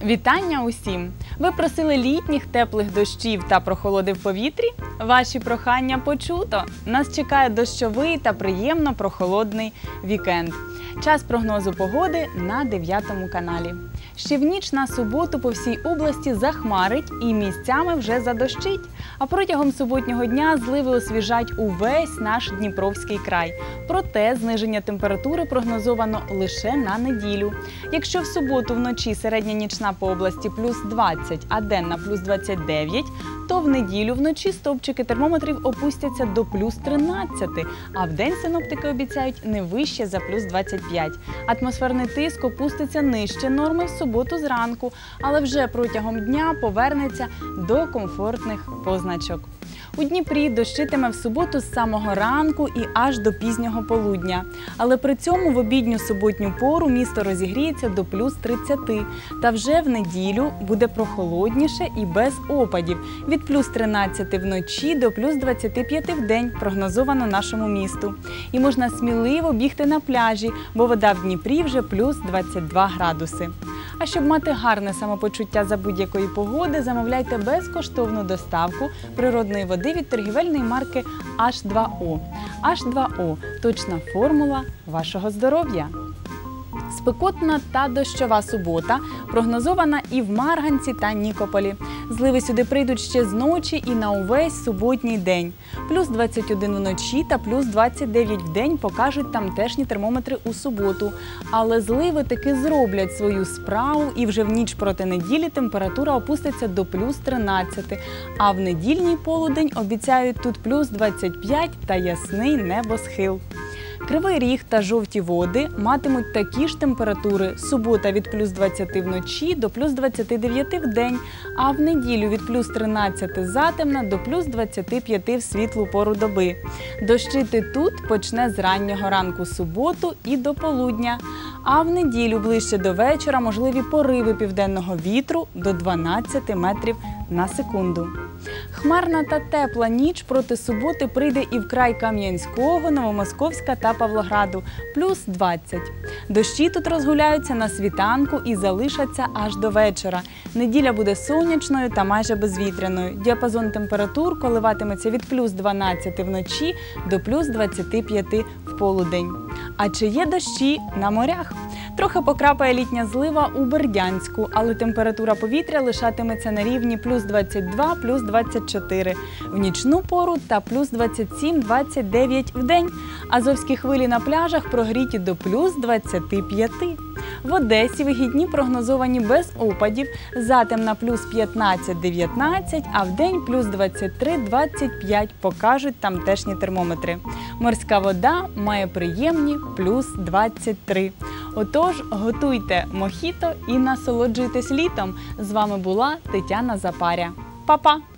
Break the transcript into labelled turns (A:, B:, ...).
A: Вітання усім! Ви просили літніх теплих дощів та прохолоди в повітрі? Ваші прохання почуто! Нас чекає дощовий та приємно прохолодний вікенд. Час прогнозу погоди на 9 каналі. Ще в ніч на суботу по всій області захмарить і місцями вже задощить. А протягом суботнього дня зливи освіжать увесь наш Дніпровський край. Проте зниження температури прогнозовано лише на неділю. Якщо в суботу вночі середня нічна по області плюс 20, а денна плюс 29, то в неділю вночі стовпчики термометрів опустяться до плюс 13, а вдень синоптики обіцяють не вище за плюс 25. Атмосферний тиск опуститься нижче норми в суботу зранку, але вже протягом дня повернеться до комфортних позначок. У Дніпрі дощитиме в суботу з самого ранку і аж до пізнього полудня. Але при цьому в обідню суботню пору місто розігріється до плюс 30. Та вже в неділю буде прохолодніше і без опадів. Від плюс 13 вночі до плюс 25 в день прогнозовано нашому місту. І можна сміливо бігти на пляжі, бо вода в Дніпрі вже плюс 22 градуси. А щоб мати гарне самопочуття за будь-якої погоди, замовляйте безкоштовну доставку природної води від торгівельної марки H2O. H2O – точна формула вашого здоров'я. Спекотна та дощова субота прогнозована і в Марганці та Нікополі. Зливи сюди прийдуть ще з ночі і на увесь суботній день. Плюс 21 вночі та плюс 29 в день покажуть тамтешні термометри у суботу. Але зливи таки зроблять свою справу і вже в ніч проти неділі температура опуститься до плюс 13. А в недільний полудень обіцяють тут плюс 25 та ясний небосхил. Кривий Ріг та Жовті Води матимуть такі ж температури. Субота від плюс 20 вночі до плюс 29 в день, а в неділю від плюс 13 затемна до плюс 25 в світлу пору доби. Дощити тут почне з раннього ранку суботу і до полудня. А в неділю ближче до вечора можливі пориви південного вітру до 12 метрів на секунду. Хмарна та тепла ніч проти суботи прийде і в край Кам'янського, Новомосковська та Павлограду – плюс 20. Дощі тут розгуляються на світанку і залишаться аж до вечора. Неділя буде сонячною та майже безвітряною. Діапазон температур коливатиметься від плюс 12 вночі до плюс 25 в полудень. А чи є дощі на морях? Трохи покрапає літня злива у Бердянську, але температура повітря лишатиметься на рівні плюс 22, плюс 24 в нічну пору та плюс 27-29 в день. Азовські хвилі на пляжах прогріті до плюс 25. В Одесі вихідні прогнозовані без опадів, затемна плюс 15-19, а вдень плюс 23-25 покажуть тамтешні термометри. Морська вода має приємні плюс 23. Отож, готуйте мохіто і насолоджуйтесь літом. З вами була Тетяна Запаря. Па-па!